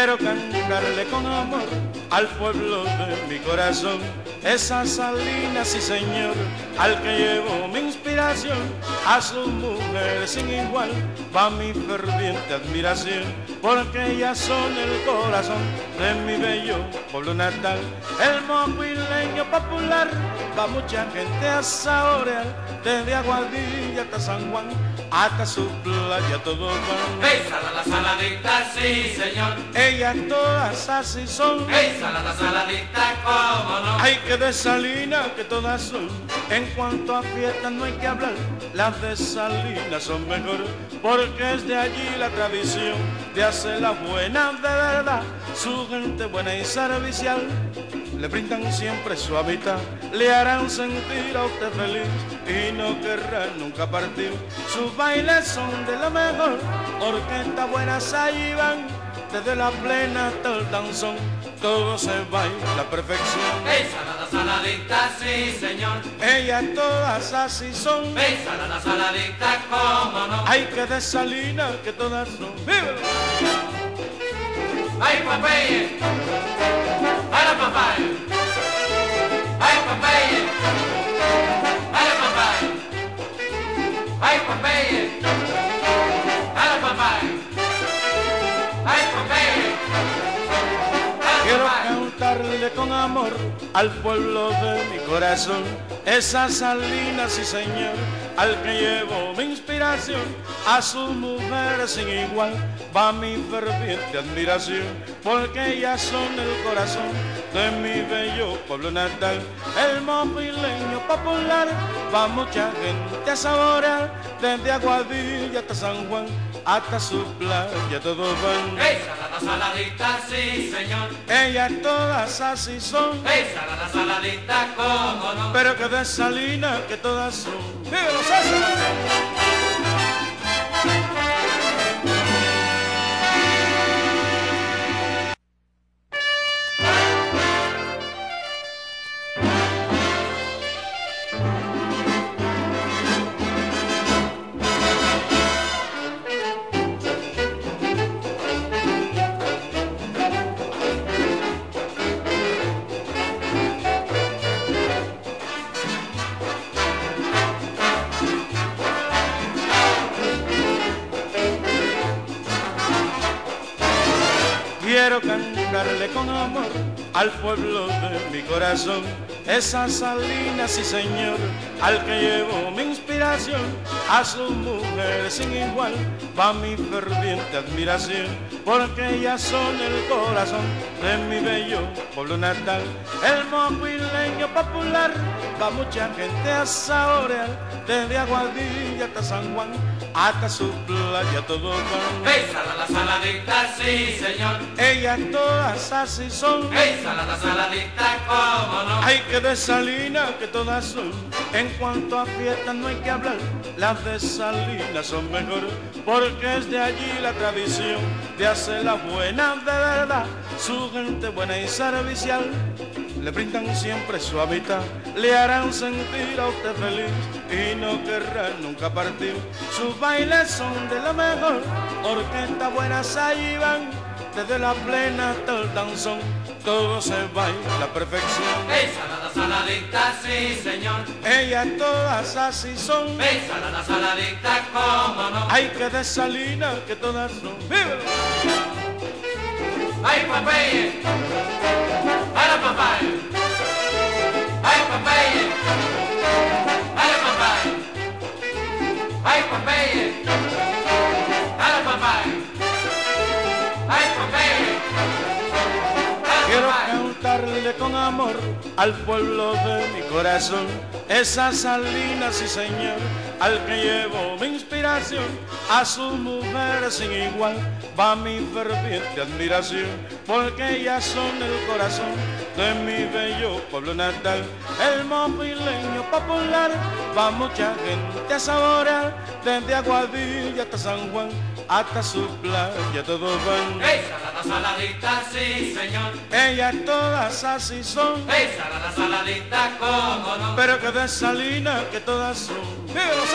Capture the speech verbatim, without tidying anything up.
Quiero cantarle con amor al pueblo de mi corazón, esa Salina, sí señor, al que llevo mi inspiración, a sus mujeres sin igual va mi ferviente admiración, porque ellas son el corazón de mi bello pueblo natal. El moquileño popular va mucha gente a saborear, desde Aguadilla hasta San Juan, hasta su playa todo van. ¡Ey, salada, saladita, sí señor! Ellas todas así son. ¡Ey, salada, saladita, cómo no! Hay que de Salina, que todas son. En cuanto a fiestas no hay que hablar, las de Salina son mejor, porque es de allí la tradición de hacer las buenas de verdad. Su gente buena y servicial le brindan siempre su hábitat, le harán sentir a usted feliz y no querrán nunca partir. Sus bailes son de lo mejor, orquestas buenas allí van, desde la plena hasta el danzón, todo se baila a la perfección. ¡Ey, salada, saladita, sí señor! Ellas todas así son. ¡Ey, salada, saladita, cómo no! Hay que de Salina, que todas son. ¡Vívelo! ¡Ay, Popeye! ¡Ay, la papaya! ¡Ay, Popeye! ¡Ay, la papaya! ¡Ay, Popeye! ¡Ay, la papaya! ¡Ay, Popeye! Quiero cantarle con amor al pueblo de mi corazón, esa Salina, sí señor, al que llevo mi inspiración, a sus mujeres sin igual va mi ferviente admiración, porque ellas son el corazón de mi bello pueblo natal. El moquileño popular va mucha gente a saborear, desde Aguadilla hasta San Juan, hasta su playa todos van. ¡Ey, salada, saladita, sí señor! Ellas todas así son. ¡Ey, salada, saladita, cómo no! Pero que de Salina, que todas son. ¡Vívelo, César! Quiero cantarle con amor al pueblo de mi corazón, esa Salina, sí señor, al que llevo mi inspiración, a sus mujeres sin igual va mi ferviente admiración, porque ellas son el corazón de mi bello pueblo natal. El moquileño popular va mucha gente a saborear, desde Aguadilla hasta San Juan, hasta su playa todo van. ¡Ey, salada, saladita, sí señor! Ellas todas así son. ¡Ey, salada, saladita, cómo no! Hay que de Salina, que todas son. En cuanto a fiestas no hay que hablar, las de Salina son mejor, porque es de allí la tradición de hacer las buenas de verdad. Su gente buena y servicial le brindan siempre su hábitat, le harán sentir a usted feliz y no querrán nunca partir. Sus bailes son de lo mejor, orquestas buenas allí van, desde la plena hasta el danzón, todo se baila a la perfección. ¡Ey, salada, saladita, sí señor! Ellas todas así son. ¡Ey, salada, saladita, cómo no! Hay que de Salina, que todas son. ¡Vívelo! ¡Ay, Popeye! ¡Ay, la papaya! ¡Ay, Popeye! ¡Ay, la papaya! ¡Ay, Popeye! ¡Ay, la papaya! ¡Ay, Popeye! Quiero cantarle con amor al pueblo de mi corazón, esa Salina, sí señor, al que llevo mi inspiración, a sus mujeres sin igual va mi ferviente admiración, porque ellas son el corazón de mi bello pueblo natal. El moquileño popular va mucha gente a saborear, desde Aguadilla hasta San Juan, hasta su playa todos van. ¡Ey, salada, saladita, sí señor! Ellas todas así son. ¡Ey, salada, saladita, cómo no! Pero que de Salina, que todas son. ¡Vívelo,